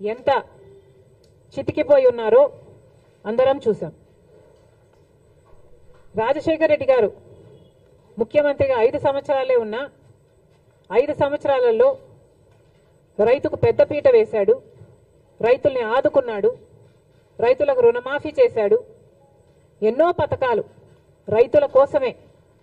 ఎంత చితికిపోయి ఉన్నారో అందరం చూసాం. రాజశేఖర రెడ్డి గారు ముఖ్యమంత్రిగా 5 సంవత్సరాలే ఉన్నా 5 సంవత్సరాలలో రైతుకు పెద్దపీట వేశాడు, రైతుల్ని ఆదుకున్నాడు, రైతులకు రుణమాఫీ చేశాడు. ఎన్నో పథకాలు రైతుల కోసమే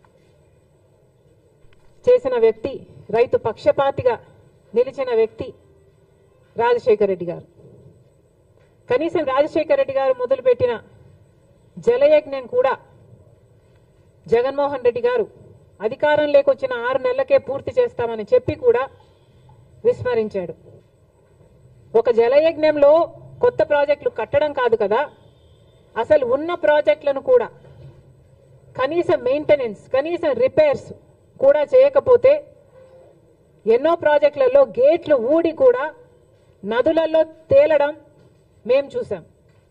చేసిన వ్యక్తి, రైతు పక్షపాతిగా నిలిచిన వ్యక్తి రాజశేఖర రెడ్డి గారు. కనీసం రాజశేఖర రెడ్డి గారు మొదలుపెట్టిన జలయజ్ఞం కూడా జగన్మోహన్ రెడ్డి గారు అధికారంలోకి వచ్చిన 6 నెలలకే పూర్తి చేస్తామని చెప్పి కూడా విస్మరించాడు. ఒక జలయజ్ఞంలో కొత్త ప్రాజెక్టులు కట్టడం కాదు కదా, అసలు ఉన్న ప్రాజెక్టులను కూడా కనీసం మెయింటెనెన్స్, కనీసం రిపేర్స్ కూడా చేయకపోతే ఎన్నో ప్రాజెక్టులలో గేట్లు ఊడి కూడా నదులలో తేలడం మేం చూసాం.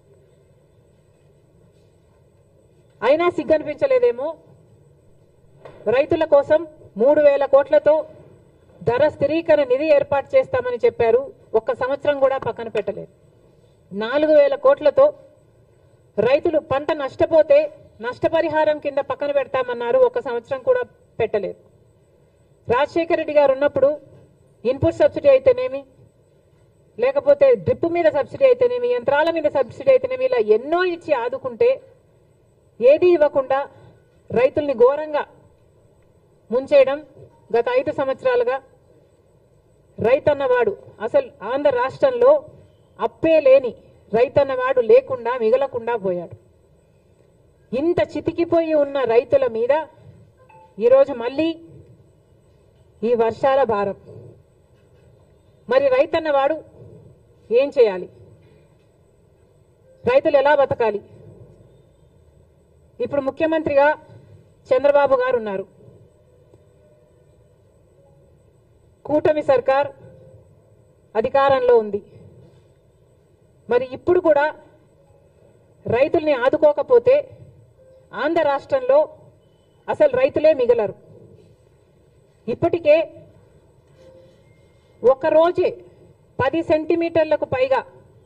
అయినా సిగ్గనిపించలేదేమో. రైతుల కోసం 3,000 కోట్లతో ధర స్థిరీకరణ నిధి ఏర్పాటు చేస్తామని చెప్పారు. 1 సంవత్సరం కూడా పక్కన పెట్టలేదు. 4,000 కోట్లతో రైతులు పంట నష్టపోతే నష్టపరిహారం కింద పక్కన పెడతామన్నారు. 1 సంవత్సరం కూడా పెట్టలేదు. రాజశేఖర రెడ్డి గారు ఉన్నప్పుడు ఇన్పుట్ సబ్సిడీ అయితేనేమి, లేకపోతే డ్రిప్ మీద సబ్సిడీ అయితేనేమి, యంత్రాల మీద సబ్సిడీ అయితేనేమి, ఇలా ఎన్నో ఇచ్చి ఆదుకుంటే ఏది ఇవ్వకుండా రైతుల్ని ఘోరంగా ముంచేయడం గత 5 సంవత్సరాలుగా. రైతన్నవాడు అసలు ఆంధ్ర రాష్ట్రంలో అప్పే లేని రైతన్నవాడు లేకుండా మిగలకుండా పోయాడు. ఇంత చితికిపోయి ఉన్న రైతుల మీద ఈరోజు మళ్ళీ ఈ వర్షాల భారం. మరి రైతన్నవాడు ఏం చేయాలి? రైతులు ఎలా బతకాలి? ఇప్పుడు ముఖ్యమంత్రిగా చంద్రబాబు గారు ఉన్నారు. కూటమి సర్కార్ అధికారంలో ఉంది. మరి ఇప్పుడు కూడా రైతుల్ని ఆదుకోకపోతే ఆంధ్ర రాష్ట్రంలో అసలు రైతులే మిగలరు. ఇప్పటికే ఒక్కరోజే 10 సెంటీమీటర్లకు పైగా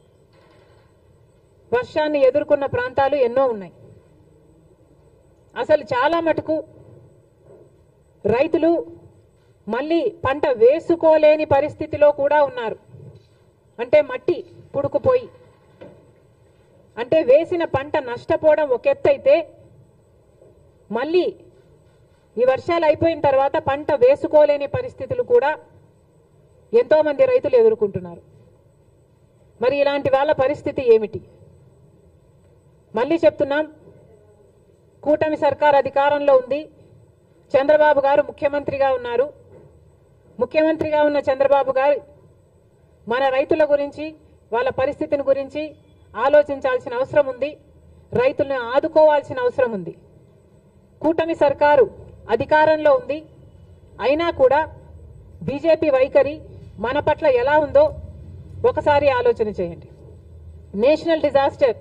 వర్షాన్ని ఎదుర్కొన్న ప్రాంతాలు ఎన్నో ఉన్నాయి. అసలు చాలా మటుకు రైతులు మళ్ళీ పంట వేసుకోలేని పరిస్థితిలో కూడా ఉన్నారు. అంటే మట్టి పుడుకుపోయి, అంటే వేసిన పంట నష్టపోవడం ఒక ఎత్తు అయితే, మళ్ళీ ఈ వర్షాలు అయిపోయిన తర్వాత పంట వేసుకోలేని పరిస్థితులు కూడా ఎంతో మంది రైతులు ఎదుర్కొంటున్నారు. మరి ఇలాంటి వాళ్ళ పరిస్థితి ఏమిటి? మళ్ళీ చెప్తున్నాం, కూటమి సర్కార్ అధికారంలో ఉంది. చంద్రబాబు గారు ముఖ్యమంత్రిగా ఉన్నారు. ముఖ్యమంత్రిగా ఉన్న చంద్రబాబు గారు మన రైతుల గురించి, వాళ్ళ పరిస్థితిని గురించి ఆలోచించాల్సిన అవసరం ఉంది. రైతులను ఆదుకోవాల్సిన అవసరం ఉంది. కూటమి సర్కారు అధికారంలో ఉంది. అయినా కూడా బీజేపీ వైఖరి మన పట్ల ఎలా ఉందో ఒకసారి ఆలోచన చేయండి. నేషనల్ డిజాస్టర్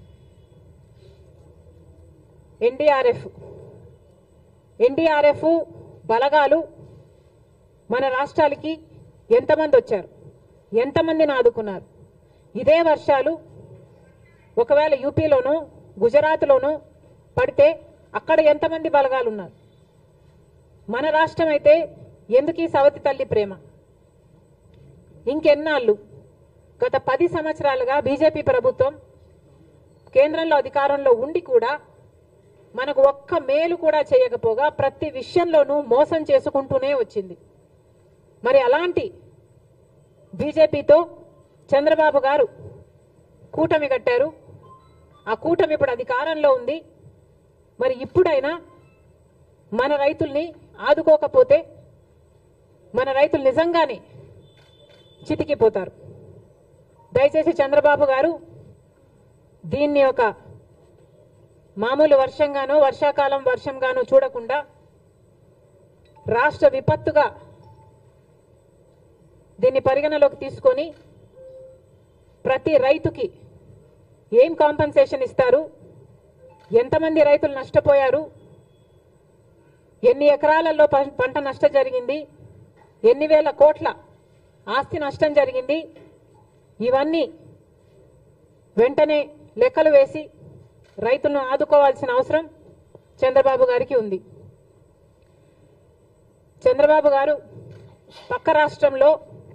ఎన్డీఆర్ఎఫ్ బలగాలు మన రాష్ట్రాలకి ఎంతమంది వచ్చారు, ఎంతమందిని ఆదుకున్నారు? ఇదే వర్షాలు ఒకవేళ యూపీలోనో గుజరాత్లోనో పడితే అక్కడ ఎంతమంది బలగాలు ఉన్నారు? మన రాష్ట్రం అయితే ఎందుకు ఈ సవతి తల్లి ప్రేమ? ఇంకెన్నాళ్ళు? గత 10 సంవత్సరాలుగా బీజేపీ ప్రభుత్వం కేంద్రంలో అధికారంలో ఉండి కూడా మనకు ఒక్క మేలు కూడా చేయకపోగా ప్రతి విషయంలోనూ మోసం చేసుకుంటూనే వచ్చింది. మరి అలాంటి బీజేపీతో చంద్రబాబు గారు కూటమి కట్టారు. ఆ కూటమి ఇప్పుడు అధికారంలో ఉంది. మరి ఇప్పుడైనా మన రైతుల్ని ఆదుకోకపోతే మన రైతులు నిజంగానే చితికిపోతారు. దయచేసి చంద్రబాబు గారు దీన్ని ఒక మామూలు వర్షంగానో వర్షాకాలం వర్షంగానో చూడకుండా రాష్ట్ర విపత్తుగా దీన్ని పరిగణలోకి తీసుకొని ప్రతి రైతుకి ఏం కాంపెన్సేషన్ ఇస్తారు, ఎంతమంది రైతులు నష్టపోయారు, ఎన్ని ఎకరాలలో పంట నష్టం జరిగింది, ఎన్ని వేల కోట్ల ఆస్తి నష్టం జరిగింది, ఇవన్నీ వెంటనే లెక్కలు వేసి రైతులను ఆదుకోవాల్సిన అవసరం చంద్రబాబు గారికి ఉంది. చంద్రబాబు గారు పక్క రాష్ట్రంలో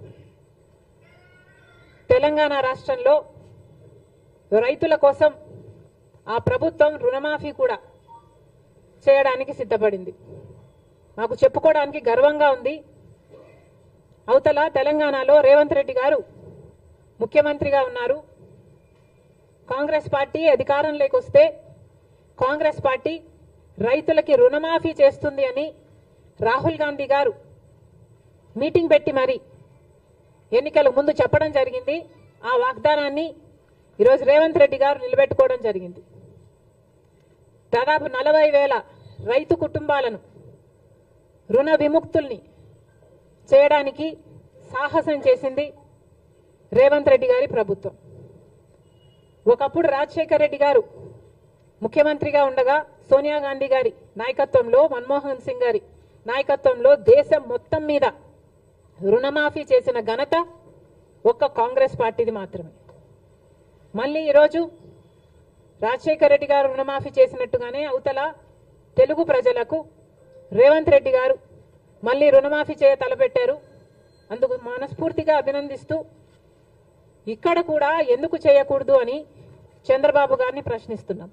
తెలంగాణ రాష్ట్రంలో రైతుల కోసం ఆ ప్రభుత్వం రుణమాఫీ కూడా చేయడానికి సిద్ధపడింది. మాకు చెప్పుకోవడానికి గర్వంగా ఉంది. అవతల తెలంగాణలో రేవంత్ రెడ్డి గారు ముఖ్యమంత్రిగా ఉన్నారు. కాంగ్రెస్ పార్టీ అధికారంలోకి వస్తే కాంగ్రెస్ పార్టీ రైతులకి రుణమాఫీ చేస్తుంది అని రాహుల్ గాంధీ గారు మీటింగ్ పెట్టి మరి ఎన్నికల ముందు చెప్పడం జరిగింది. ఆ వాగ్దానాన్ని ఈరోజు రేవంత్ రెడ్డి గారు నిలబెట్టుకోవడం జరిగింది. దాదాపు 40,000 రైతు కుటుంబాలను రుణ విముక్తుల్ని చేయడానికి సాహసం చేసింది రేవంత్ రెడ్డి గారి ప్రభుత్వం. ఒకప్పుడు రాజశేఖర రెడ్డి గారు ముఖ్యమంత్రిగా ఉండగా సోనియా గాంధీ గారి నాయకత్వంలో, మన్మోహన్ సింగ్ గారి నాయకత్వంలో దేశం మొత్తం మీద రుణమాఫీ చేసిన ఘనత ఒక్క కాంగ్రెస్ పార్టీది మాత్రమే. మళ్ళీ ఈరోజు రాజశేఖర రెడ్డి గారు రుణమాఫీ చేసినట్టుగానే అవతల తెలుగు ప్రజలకు రేవంత్ రెడ్డి గారు మళ్ళీ రుణమాఫీ చేయ తలపెట్టారు. అందుకు మనస్ఫూర్తిగా అభినందిస్తూ ఇక్కడ కూడా ఎందుకు చేయకూడదు అని చంద్రబాబు గారిని ప్రశ్నిస్తున్నాం.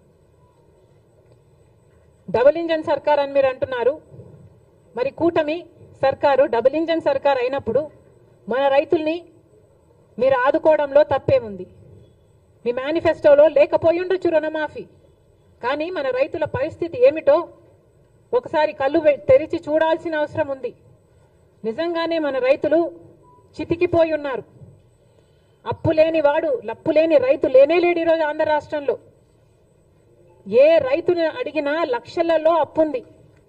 డబుల్ ఇంజన్ సర్కార్ అని మీరు అంటున్నారు. మరి కూటమి సర్కారు డబుల్ ఇంజన్ సర్కార్ అయినప్పుడు మన రైతుల్ని మీరు ఆదుకోవడంలో తప్పేముంది? మీ మేనిఫెస్టోలో లేకపోయి ఉండొచ్చు రుణమాఫీ, కానీ మన రైతుల పరిస్థితి ఏమిటో ఒకసారి కళ్ళు తెరిచి చూడాల్సిన అవసరం ఉంది. నిజంగానే మన రైతులు చితికిపోయి ఉన్నారు. అప్పు లేని వాడు లప్పు లేని రైతు లేనే లేడు ఈరోజు ఆంధ్ర రాష్ట్రంలో. ఏ రైతుని అడిగినా లక్షలలో అప్పుంది.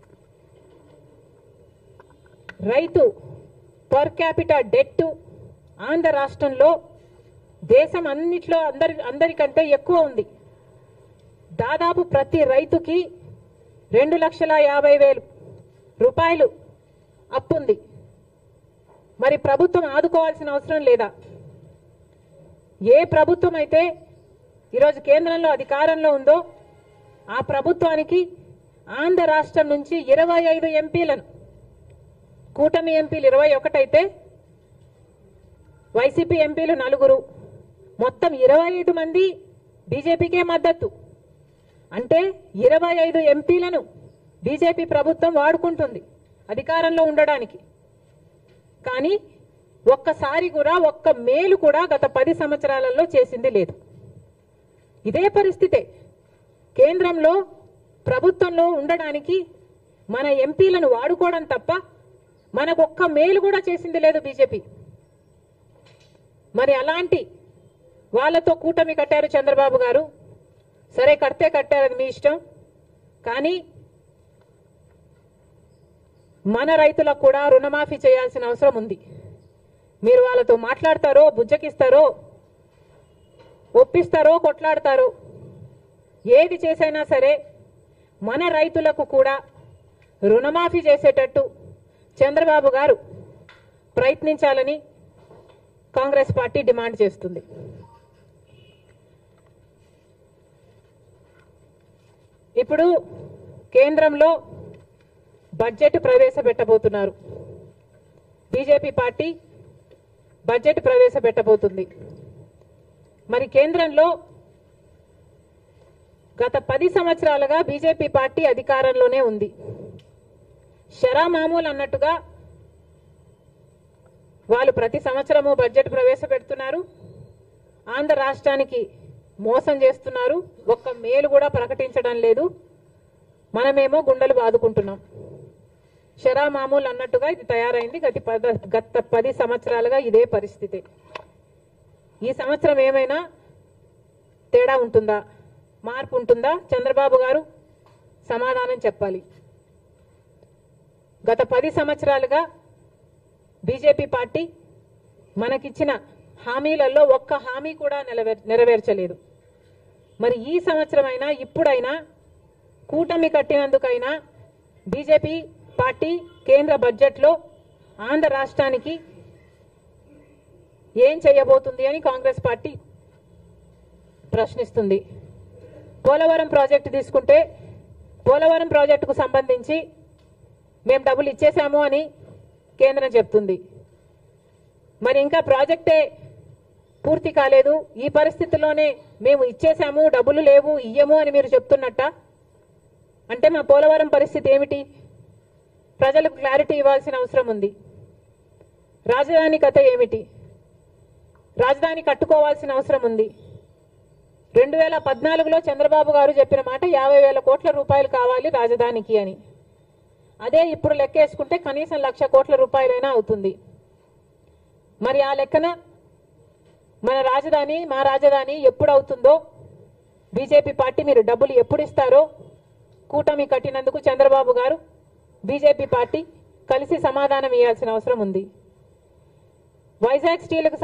రైతు పర్ క్యాపిటా డెట్ ఆంధ్ర రాష్ట్రంలో దేశం అన్నిట్లో అందరికంటే ఎక్కువ ఉంది. దాదాపు ప్రతి రైతుకి 2,50,000 రూపాయలు అప్పుంది. మరి ప్రభుత్వం ఆదుకోవాల్సిన అవసరం లేదా? ఏ ప్రభుత్వం అయితే ఈరోజు కేంద్రంలో అధికారంలో ఉందో ఆ ప్రభుత్వానికి ఆంధ్ర రాష్ట్రం నుంచి 25 ఎంపీలను, కూటమి ఎంపీలు 21 అయితే వైసీపీ ఎంపీలు 4, మొత్తం 25 మంది బీజేపీకే మద్దతు. అంటే 25 ఎంపీలను బీజేపీ ప్రభుత్వం వాడుకుంటుంది అధికారంలో ఉండడానికి. కానీ ఒక్కసారి కూడా ఒక్క మేలు కూడా గత 10 సంవత్సరాలలో చేసింది లేదు. ఇదే పరిస్థితే కేంద్రంలో ప్రభుత్వంలో ఉండడానికి మన ఎంపీలను వాడుకోవడం తప్ప మనకు ఒక్క మేలు కూడా చేసింది లేదు బీజేపీ. మరి అలాంటి వాళ్ళతో కూటమి కట్టారు చంద్రబాబు గారు. సరే, కడితే కట్టారని మీ ఇష్టం. కానీ మన రైతులకు కూడా రుణమాఫీ చేయాల్సిన అవసరం ఉంది. మీరు వాళ్ళతో మాట్లాడతారో, బుజ్జకిస్తారో, ఒప్పిస్తారో, కొట్లాడతారో, ఏది చేసైనా సరే మన రైతులకు కూడా రుణమాఫీ చేసేటట్టు చంద్రబాబు గారు ప్రయత్నించాలని కాంగ్రెస్ పార్టీ డిమాండ్ చేస్తుంది. ఇప్పుడు కేంద్రంలో బడ్జెట్ ప్రవేశపెట్టబోతున్నారు. బీజేపీ పార్టీ బడ్జెట్ ప్రవేశపెట్టబోతుంది. మరి కేంద్రంలో గత 10 సంవత్సరాలుగా బీజేపీ పార్టీ అధికారంలోనే ఉంది. షరా మామూలు అన్నట్టుగా వాళ్ళు ప్రతి సంవత్సరము బడ్జెట్ ప్రవేశపెడుతున్నారు. ఆంధ్ర రాష్ట్రానికి మోసం చేస్తున్నారు. ఒక్క మేలు కూడా ప్రకటించడం లేదు. మనమేమో గుండెలు బాదుకుంటున్నాం. షరా మామూలు అన్నట్టుగా ఇది తయారైంది. గత 10 సంవత్సరాలుగా ఇదే పరిస్థితి. ఈ సంవత్సరం ఏమైనా తేడా ఉంటుందా, మార్పు ఉంటుందా? చంద్రబాబు గారు సమాధానం చెప్పాలి. గత 10 సంవత్సరాలుగా బీజేపీ పార్టీ మనకిచ్చిన హామీలలో ఒక్క హామీ కూడా నెరవేర్చలేదు. మరి ఈ సంవత్సరమైనా ఇప్పుడైనా కూటమి కట్టినందుకైనా బీజేపీ పార్టీ కేంద్ర బడ్జెట్లో ఆంధ్ర రాష్ట్రానికి ఏం చేయబోతుంది అని కాంగ్రెస్ పార్టీ ప్రశ్నిస్తుంది. పోలవరం ప్రాజెక్టు తీసుకుంటే పోలవరం ప్రాజెక్టుకు సంబంధించి మేము డబ్బులు ఇచ్చేశాము అని కేంద్రం చెప్తుంది. మరి ఇంకా ప్రాజెక్టే పూర్తి కాలేదు, ఈ పరిస్థితుల్లోనే మేము ఇచ్చేశాము, డబ్బులు లేవు, ఇయ్యము అని మీరు చెప్తున్నట్ట. అంటే మా పోలవరం పరిస్థితి ఏమిటి? ప్రజలకు క్లారిటీ ఇవ్వాల్సిన అవసరం ఉంది. రాజధాని కథ ఏమిటి? రాజధాని కట్టుకోవాల్సిన అవసరం ఉంది. 2014లో చంద్రబాబు గారు చెప్పిన మాట 50,000 కోట్ల రూపాయలు కావాలి రాజధానికి అని. అదే ఇప్పుడు లెక్కేసుకుంటే కనీసం 1,00,000 కోట్ల రూపాయలైనా అవుతుంది. మరి ఆ లెక్కన మా రాజధాని ఎప్పుడు అవుతుందో, బీజేపీ పార్టీ మీరు డబ్బులు ఎప్పుడు ఇస్తారో కూటమి కట్టినందుకు చంద్రబాబు గారు బీజేపీ పార్టీ కలిసి సమాధానం ఇవ్వాల్సిన అవసరం ఉంది. వైజాగ్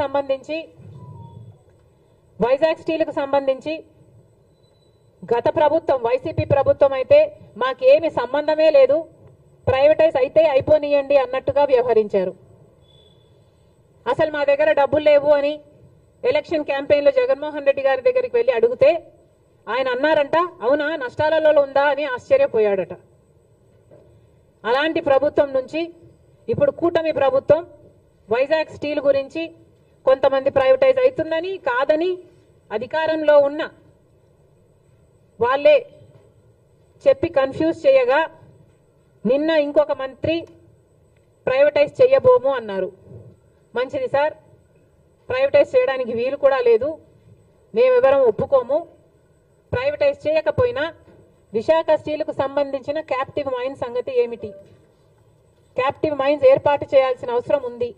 స్టీల్కు సంబంధించి గత ప్రభుత్వం వైసీపీ ప్రభుత్వం అయితే మాకేమి సంబంధమే లేదు, ప్రైవేటైజ్ అయితే అయిపోనియండి అన్నట్టుగా వ్యవహరించారు. అసలు మా దగ్గర డబ్బులు లేవు అని ఎలక్షన్ క్యాంపెయిన్లో జగన్మోహన్ రెడ్డి గారి దగ్గరికి వెళ్లి అడిగితే ఆయన అన్నారంట, అవునా నష్టాలలో ఉందా అని ఆశ్చర్యపోయాడట. అలాంటి ప్రభుత్వం నుంచి ఇప్పుడు కూటమి ప్రభుత్వం వైజాగ్ స్టీల్ గురించి కొంతమంది ప్రైవేటైజ్ అవుతుందని కాదని అధికారంలో ఉన్న వాళ్ళే చెప్పి కన్ఫ్యూజ్ చేయగా నిన్న ఇంకొక మంత్రి ప్రైవేటైజ్ చేయబోము అన్నారు. మంచిది సార్, ప్రైవేటైజ్ చేయడానికి వీలు కూడా లేదు, మేమెవరం ఒప్పుకోము. ప్రైవేటైజ్ చేయకపోయినా విశాఖ స్టీల్కు సంబంధించిన క్యాప్టివ్ మైన్స్ సంగతి ఏమిటి? క్యాప్టివ్ మైన్స్ ఏర్పాటు చేయాల్సిన అవసరం ఉంది.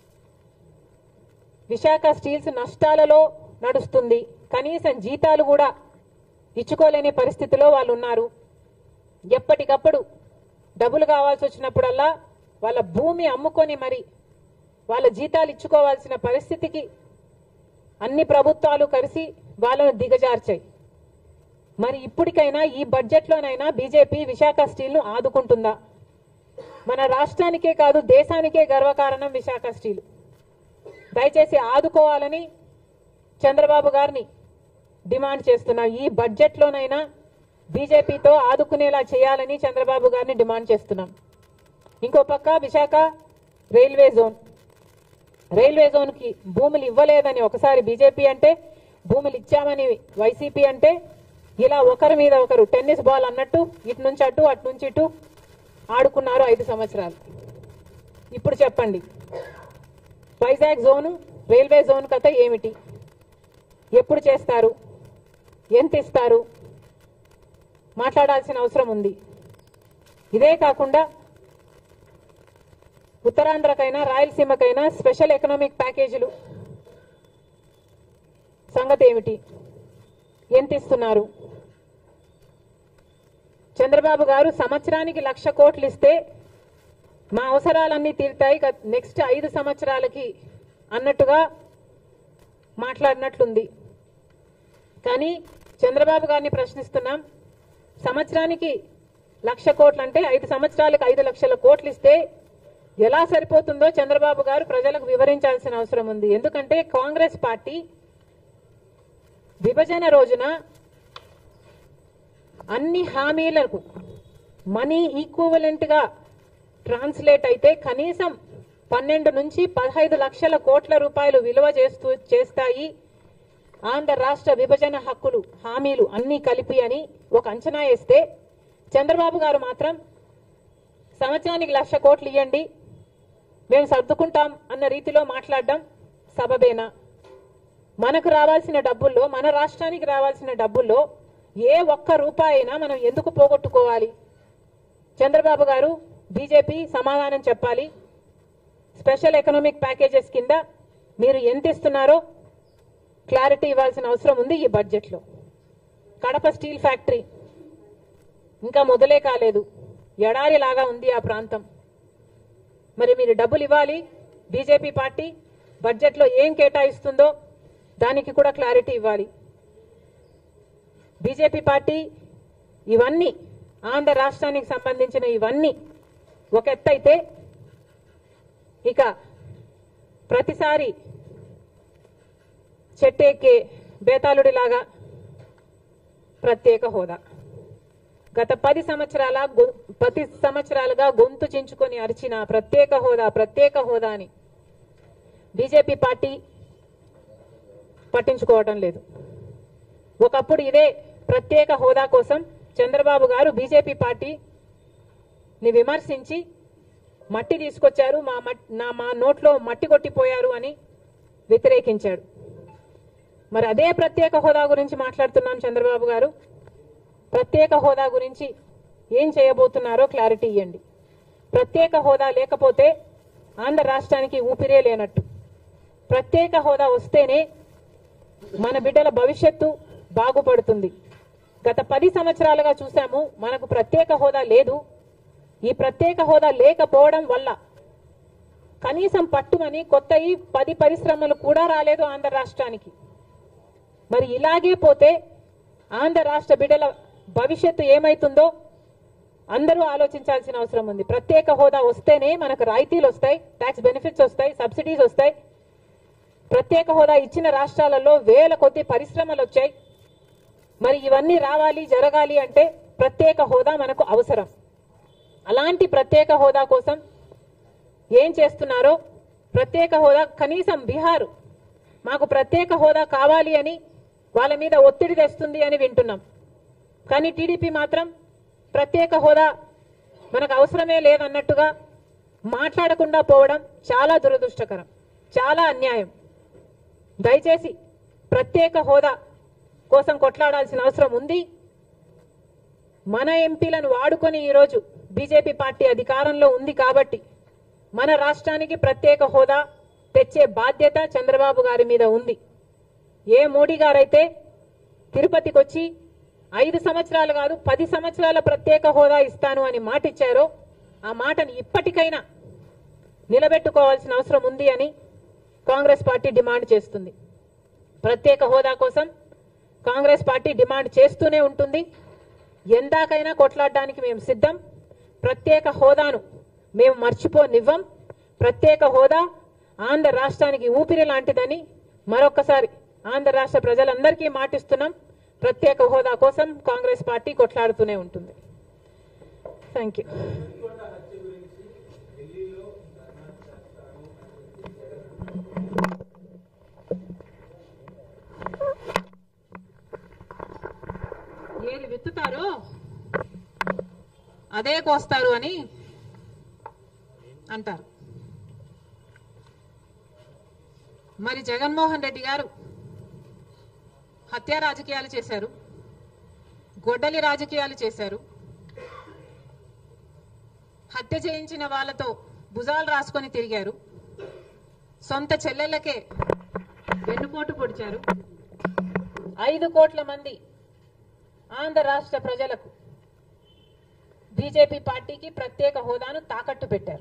విశాఖ స్టీల్స్ నష్టాలలో నడుస్తుంది, కనీసం జీతాలు కూడా ఇచ్చుకోలేని పరిస్థితిలో వాళ్ళు ఉన్నారు. ఎప్పటికప్పుడు డబ్బులు కావాల్సి వచ్చినప్పుడల్లా వాళ్ళ భూమి అమ్ముకొని మరి వాళ్ళ జీతాలు ఇచ్చుకోవాల్సిన పరిస్థితికి అన్ని ప్రభుత్వాలు కలిసి వాళ్ళను దిగజార్చాయి. మరి ఇప్పటికైనా ఈ బడ్జెట్లోనైనా బీజేపీ విశాఖ స్టీల్ను ఆదుకుంటుందా? మన రాష్ట్రానికే కాదు దేశానికే గర్వకారణం విశాఖ స్టీల్. దయచేసి ఆదుకోవాలని చంద్రబాబు గారిని డిమాండ్ చేస్తున్నాం. ఈ బడ్జెట్లోనైనా బీజేపీతో ఆదుకునేలా చేయాలని చంద్రబాబు గారిని డిమాండ్ చేస్తున్నాం. ఇంకో పక్క విశాఖ రైల్వే జోన్కి భూములు ఇవ్వలేదని ఒకసారి బీజేపీ అంటే, భూములు ఇచ్చామని వైసీపీ అంటే, ఇలా ఒకరి మీద ఒకరు టెన్నిస్ బాల్ అన్నట్టు ఇటు నుంచి అటు అటు నుంచి ఇటు ఆడుకున్నారు 5 సంవత్సరాలు. ఇప్పుడు చెప్పండి, వైజాగ్ జోను రైల్వే జోన్ కథ ఏమిటి? ఎప్పుడు చేస్తారు? ఎంత ఇస్తారు? మాట్లాడాల్సిన అవసరం ఉంది. ఇదే కాకుండా ఉత్తరాంధ్రకైనా రాయలసీమకైనా స్పెషల్ ఎకనామిక్ ప్యాకేజీలు సంగతి ఏమిటి? ఎంత ఇస్తున్నారు? చంద్రబాబు గారు సంవత్సరానికి 1,00,000 కోట్లు ఇస్తే మా అవసరాలన్నీ తీరుతాయి నెక్స్ట్ 5 సంవత్సరాలకి అన్నట్టుగా మాట్లాడినట్లుంది. కానీ చంద్రబాబు గారిని ప్రశ్నిస్తున్నాం, సంవత్సరానికి 1,00,000 కోట్లు అంటే 5 సంవత్సరాలకు 5,00,000 కోట్లు ఇస్తే ఎలా సరిపోతుందో చంద్రబాబు గారు ప్రజలకు వివరించాల్సిన అవసరం ఉంది. ఎందుకంటే కాంగ్రెస్ పార్టీ విభజన రోజున అన్ని హామీలకు మనీ ఈక్వివలెంట్ గా ట్రాన్స్లేట్ అయితే కనీసం 12 నుంచి 15 లక్షల కోట్ల రూపాయలు విలువ చేస్తాయి ఆంధ్ర రాష్ట్ర విభజన హక్కులు హామీలు అన్ని కలిపి అని ఒక అంచనా వేస్తే చంద్రబాబు గారు మాత్రం సంవత్సరానికి 1,00,000 కోట్లు ఇవ్వండి మేము సర్దుకుంటాం అన్న రీతిలో మాట్లాడడం సబబేనా? మనకు రావాల్సిన డబ్బుల్లో, మన రాష్ట్రానికి రావాల్సిన డబ్బుల్లో ఏ ఒక్క రూపాయి అయినా మనం ఎందుకు పోగొట్టుకోవాలి? చంద్రబాబు గారు బీజేపీ సమాధానం చెప్పాలి. స్పెషల్ ఎకనామిక్ ప్యాకేజెస్ కింద మీరు ఎంత ఇస్తున్నారో క్లారిటీ ఇవ్వాల్సిన అవసరం ఉంది ఈ బడ్జెట్లో. కడప స్టీల్ ఫ్యాక్టరీ ఇంకా మొదలే కాలేదు, ఎడారి లాగా ఉంది ఆ ప్రాంతం. మరి మీరు డబ్బులు ఇవ్వాలి. బీజేపీ పార్టీ బడ్జెట్లో ఏం కేటాయిస్తుందో దానికి కూడా క్లారిటీ ఇవ్వాలి. బీజేపీ పార్టీ ఇవన్నీ ఆంధ్ర రాష్ట్రానికి సంబంధించిన ఇవన్నీ ఒక ఎత్తైతే, ఇక ప్రతిసారి చెట్టెక్కే బేతాళుడిలాగా ప్రత్యేక హోదా. గత 10 సంవత్సరాలుగా గొంతు చించుకొని అరిచిన ప్రత్యేక హోదా అని బీజేపీ పార్టీ పట్టించుకోవటం లేదు. ఒకప్పుడు ఇదే ప్రత్యేక హోదా కోసం చంద్రబాబు గారు బీజేపీ పార్టీని విమర్శించి మట్టి తీసుకొచ్చారు, మా నోట్లో మట్టి కొట్టిపోయారు అని వ్యతిరేకించాడు. మరి అదే ప్రత్యేక హోదా గురించి మాట్లాడుతున్నాం. చంద్రబాబు గారు ప్రత్యేక హోదా గురించి ఏం చేయబోతున్నారో క్లారిటీ ఇవ్వండి. ప్రత్యేక హోదా లేకపోతే ఆంధ్ర రాష్ట్రానికి ఊపిరే లేనట్టు. ప్రత్యేక హోదా వస్తేనే మన బిడ్డల భవిష్యత్తు బాగుపడుతుంది. గత 10 సంవత్సరాలుగా చూసాము, మనకు ప్రత్యేక హోదా లేదు. ఈ ప్రత్యేక హోదా లేకపోవడం వల్ల కనీసం పట్టుమని కొత్త 10 పరిశ్రమలు కూడా రాలేదు ఆంధ్ర రాష్ట్రానికి. మరి ఇలాగే పోతే ఆంధ్ర రాష్ట్ర బిడ్డల భవిష్యత్తు ఏమైతుందో అందరూ ఆలోచించాల్సిన అవసరం ఉంది. ప్రత్యేక హోదా వస్తేనే మనకు రాయితీలు వస్తాయి, ట్యాక్స్ బెనిఫిట్స్ వస్తాయి, సబ్సిడీస్ వస్తాయి. ప్రత్యేక హోదా ఇచ్చిన రాష్ట్రాలలో వేల కొద్ది పరిశ్రమలు వచ్చాయి. మరి ఇవన్నీ రావాలి, జరగాలి అంటే ప్రత్యేక హోదా మనకు అవసరం. అలాంటి ప్రత్యేక హోదా కోసం ఏం చేస్తున్నారో, ప్రత్యేక హోదా కనీసం బీహార్ మాకు ప్రత్యేక హోదా కావాలి అని వాళ్ళ మీద ఒత్తిడి తెస్తుంది అని వింటున్నాం. కానీ టీడీపీ మాత్రం ప్రత్యేక హోదా మనకు అవసరమే లేదన్నట్టుగా మాట్లాడకుండా పోవడం చాలా దురదృష్టకరం, చాలా అన్యాయం. దయచేసి ప్రత్యేక హోదా కోసం కొట్లాడాల్సిన అవసరం ఉంది. మన ఎంపీలను వాడుకొని ఈరోజు బీజేపీ పార్టీ అధికారంలో ఉంది కాబట్టి మన రాష్ట్రానికి ప్రత్యేక హోదా తెచ్చే బాధ్యత చంద్రబాబు గారి మీద ఉంది. ఏ మోడీ గారైతే తిరుపతికి వచ్చి 5 సంవత్సరాలు కాదు 10 సంవత్సరాల ప్రత్యేక హోదా ఇస్తాను అని మాట ఇచ్చారో ఆ మాటని ఇప్పటికైనా నిలబెట్టుకోవాల్సిన అవసరం ఉంది అని కాంగ్రెస్ పార్టీ డిమాండ్ చేస్తుంది. ప్రత్యేక హోదా కోసం కాంగ్రెస్ పార్టీ డిమాండ్ చేస్తూనే ఉంటుంది. ఎందాకైనా కొట్లాడడానికి మేము సిద్ధం. ప్రత్యేక హోదాను మేము మర్చిపోనివ్వం. ప్రత్యేక హోదా ఆంధ్ర రాష్ట్రానికి ఊపిరి లాంటిదని మరొకసారి ఆంధ్ర రాష్ట్ర ప్రజలందరికీ మాటిస్తున్నాం. ప్రత్యేక హోదా కోసం కాంగ్రెస్ పార్టీ కొట్లాడుతూనే ఉంటుంది. Thank you. ఏది విత్తుతారో అదే కోస్తారు అని అంటారు. మరి జగన్మోహన్ రెడ్డి గారు హత్య రాజకీయాలు చేశారు, గొడ్డలి రాజకీయాలు చేశారు. హత్య చేయించిన వాళ్ళతో భుజాలు రాసుకొని తిరిగారు. సొంత చెల్లెళ్ళకే వెన్నుపోటు పొడిచారు. 5 కోట్ల మంది ఆంధ్ర రాష్ట్ర ప్రజలకు బీజేపీ పార్టీకి ప్రత్యేక హోదాను తాకట్టు పెట్టారు.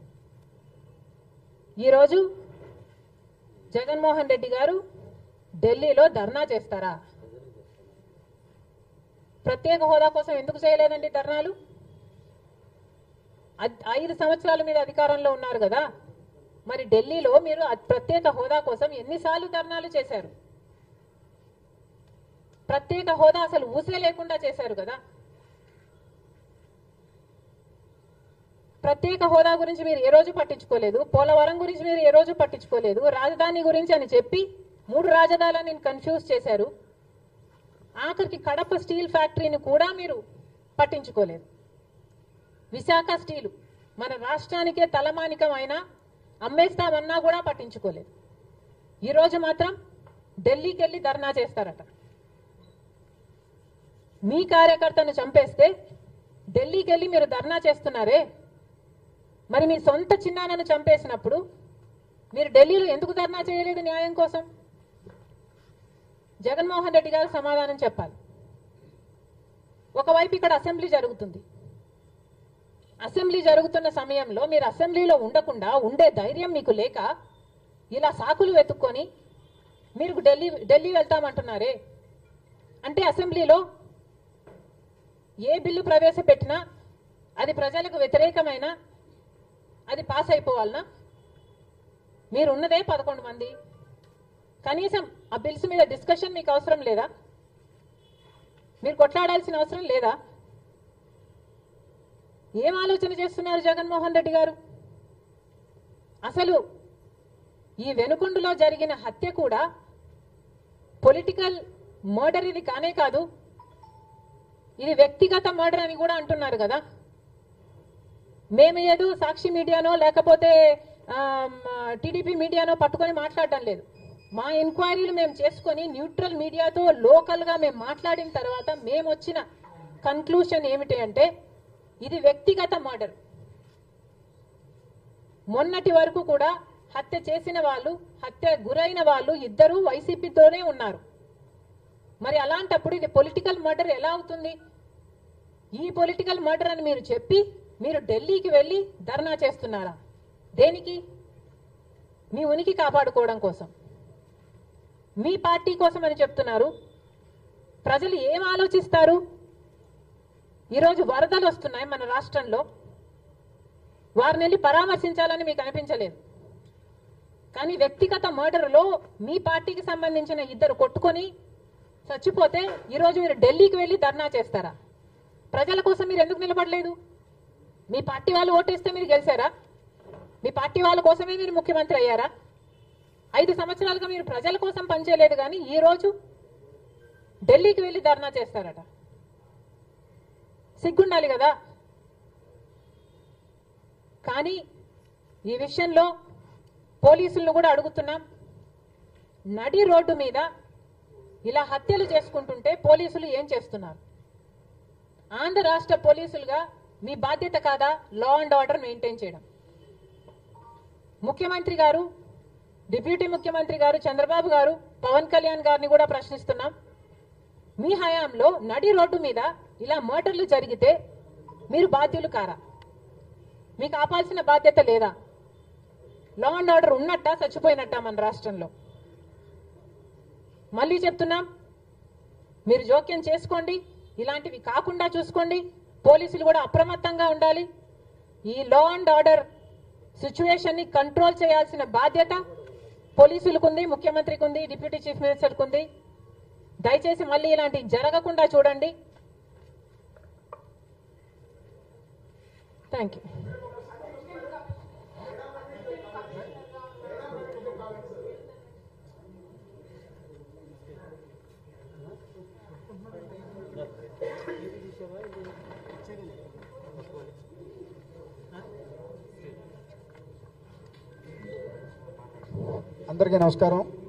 ఈరోజు జగన్మోహన్ రెడ్డి గారు ఢిల్లీలో ధర్నా చేస్తారా? ప్రత్యేక హోదా కోసం ఎందుకు చేయలేదండి ధర్నాలు? 5 సంవత్సరాల మీద అధికారంలో ఉన్నారు కదా. మరి ఢిల్లీలో మీరు ప్రత్యేక హోదా కోసం ఎన్నిసార్లు ధర్నాలు చేశారు? ప్రత్యేక హోదా అసలు ఊసే లేకుండా చేశారు కదా. ప్రత్యేక హోదా గురించి మీరు ఏ రోజు పట్టించుకోలేదు. పోలవరం గురించి మీరు ఏ రోజు పట్టించుకోలేదు. రాజధాని గురించి అని చెప్పి 3 రాజధానులను కన్ఫ్యూజ్ చేశారు. ఆఖరికి కడప స్టీల్ ఫ్యాక్టరీని కూడా మీరు పట్టించుకోలేదు. విశాఖ స్టీలు మన రాష్ట్రానికే తలమానికం అయినా అమ్మేస్తామన్నా కూడా పట్టించుకోలేదు. ఈరోజు మాత్రం ఢిల్లీకి వెళ్ళి ధర్నా చేస్తారట. మీ కార్యకర్తను చంపేస్తే ఢిల్లీకి వెళ్ళి మీరు ధర్నా చేస్తున్నారే, మరి మీ సొంత చిన్నాన్నను చంపేసినప్పుడు మీరు ఢిల్లీలో ఎందుకు ధర్నా చేయలేదు న్యాయం కోసం? జగన్మోహన్ రెడ్డి గారు సమాధానం చెప్పాలి. ఒకవైపు ఇక్కడ అసెంబ్లీ జరుగుతుంది. అసెంబ్లీ జరుగుతున్న సమయంలో మీరు అసెంబ్లీలో ఉండకుండా ఉండే ధైర్యం మీకు లేక ఇలా సాకులు వెతుక్కొని మీరు ఢిల్లీ వెళ్తామంటున్నారే. అంటే అసెంబ్లీలో ఏ బిల్లు ప్రవేశపెట్టినా అది ప్రజలకు వ్యతిరేకమైన అది పాస్ అయిపోవాలనా? మీరున్నదే 11 మంది. కనీసం ఆ బిల్స్ మీద డిస్కషన్ మీకు అవసరం లేదా? మీరు కొట్లాడాల్సిన అవసరం లేదా? ఏం ఆలోచన చేస్తున్నారు జగన్మోహన్ రెడ్డి గారు? అసలు ఈ వెనుకొండలో జరిగిన హత్య కూడా పొలిటికల్ మర్డర్ ఇది కానే కాదు, ఇది వ్యక్తిగత మర్డర్ అని కూడా అంటున్నారు కదా. మేము ఏదో సాక్షి మీడియానో లేకపోతే టీడీపీ మీడియానో పట్టుకొని మాట్లాడడం లేదు. మా ఎంక్వైరీలు మేము చేసుకొని న్యూట్రల్ మీడియాతో లోకల్గా మేము మాట్లాడిన తర్వాత మేము వచ్చిన కన్క్లూషన్ ఏమిటి అంటే ఇది వ్యక్తిగత మర్డర్. మొన్నటి వరకు కూడా హత్య చేసిన వాళ్ళు, హత్య గురైన వాళ్ళు ఇద్దరు వైసీపీతోనే ఉన్నారు. మరి అలాంటప్పుడు ఇది పొలిటికల్ మర్డర్ ఎలా అవుతుంది? ఈ పొలిటికల్ మర్డర్ అని మీరు చెప్పి మీరు ఢిల్లీకి వెళ్ళి ధర్నా చేస్తున్నారా? దేనికి? మీ ఉనికి కాపాడుకోవడం కోసం, మీ పార్టీ కోసం అని చెప్తున్నారు. ప్రజలు ఏం ఆలోచిస్తారు? ఈరోజు వరదలు వస్తున్నాయి మన రాష్ట్రంలో, వారిని వెళ్ళి పరామర్శించాలని మీకు అనిపించలేదు. కానీ వ్యక్తిగత మర్డర్లో మీ పార్టీకి సంబంధించిన ఇద్దరు కొట్టుకొని చచ్చిపోతే ఈరోజు మీరు ఢిల్లీకి వెళ్ళి ధర్నా చేస్తారా? ప్రజల కోసం మీరు ఎందుకు నిలబడలేదు? మీ పార్టీ వాళ్ళు ఓటేస్తే మీరు గెలిచారా? మీ పార్టీ వాళ్ళ కోసమే మీరు ముఖ్యమంత్రి అయ్యారా? 5 సంవత్సరాలుగా మీరు ప్రజల కోసం పనిచేయలేదు, కానీ ఈ రోజు ఢిల్లీకి వెళ్ళి ధర్నా చేస్తారట. సిగ్గుండాలి కదా. కానీ ఈ విషయంలో పోలీసులను కూడా అడుగుతున్నాం. నడి రోడ్డు మీద ఇలా హత్యలు చేసుకుంటుంటే పోలీసులు ఏం చేస్తున్నారు? ఆంధ్ర రాష్ట్ర పోలీసులుగా మీ బాధ్యత కాదా లా అండ్ ఆర్డర్ మెయింటైన్ చేయడం? ముఖ్యమంత్రి గారు, డిప్యూటీ ముఖ్యమంత్రి గారు చంద్రబాబు గారు, పవన్ కళ్యాణ్ గారిని కూడా ప్రశ్నిస్తున్నాం. మీ హయాంలో నడి రోడ్డు మీద ఇలా మర్డర్లు జరిగితే మీరు బాధ్యులు కారా? మీకు ఆపాల్సిన బాధ్యత లేదా? లా అండ్ ఆర్డర్ ఉన్నట్టా చచ్చిపోయినట్టా మన రాష్ట్రంలో? మళ్ళీ చెప్తున్నాం, మీరు జోక్యం చేసుకోండి, ఇలాంటివి కాకుండా చూసుకోండి. పోలీసులు కూడా అప్రమత్తంగా ఉండాలి. ఈ లా అండ్ ఆర్డర్ సిచ్యువేషన్ ని కంట్రోల్ చేయాల్సిన బాధ్యత పోలీసులకు ఉంది, ముఖ్యమంత్రికి ఉంది, డిప్యూటీ చీఫ్ మినిస్టర్కి ఉంది. దయచేసి మళ్ళీ ఇలాంటివి జరగకుండా చూడండి. Thank you. అందరికీ నమస్కారం.